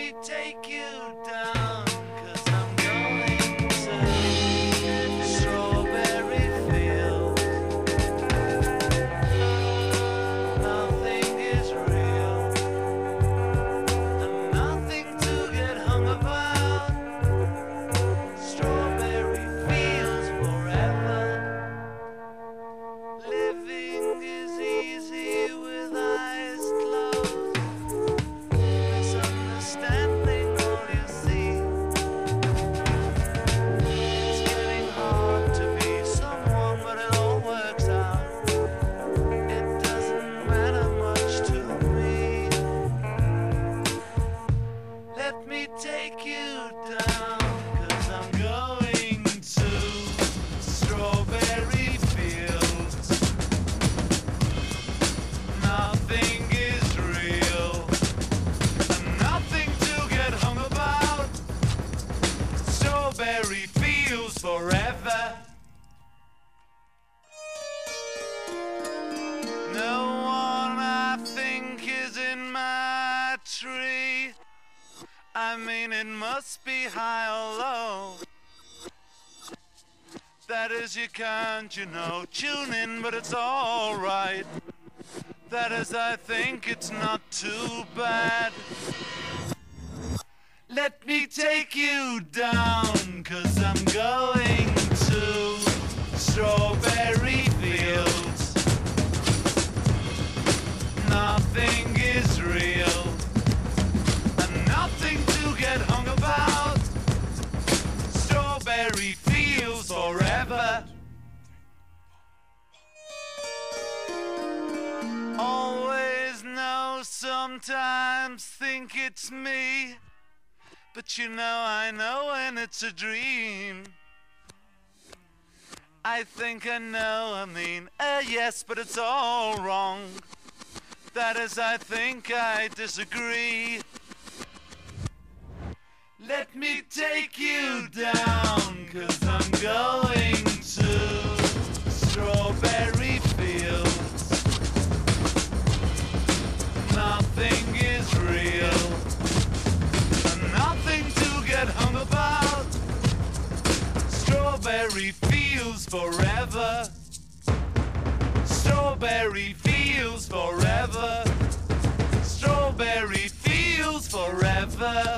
me take you down, 'cause I'm going to strawberry fields. Nothing is real, and nothing to get hung about. Strawberry fields forever. Living is easy with eyes closed. Misunderstanding all you see. It's getting hard to be someone, but it all works out. It doesn't matter much to me. Let me take you down, 'cause I'm going to strawberry fields. Nothing is real, and nothing to get hung about. Strawberry fields forever. No one I think is in my tree. I mean, it must be high or low. That is, you can't, tune in, but it's all right. That is, I think it's not too bad. Let me take you down, 'cause I'm going to strawberry fields. Nothing is real, and nothing to get hung about. Strawberry fields forever. Always know, sometimes think it's me, but I know when it's a dream. I think I know, yes, but it's all wrong. That is, I think I disagree. Let me take you down, 'cause I'm going to strawberry fields. Nothing is real, and nothing to get hung about. Strawberry fields forever. Strawberry fields forever. Strawberry fields forever.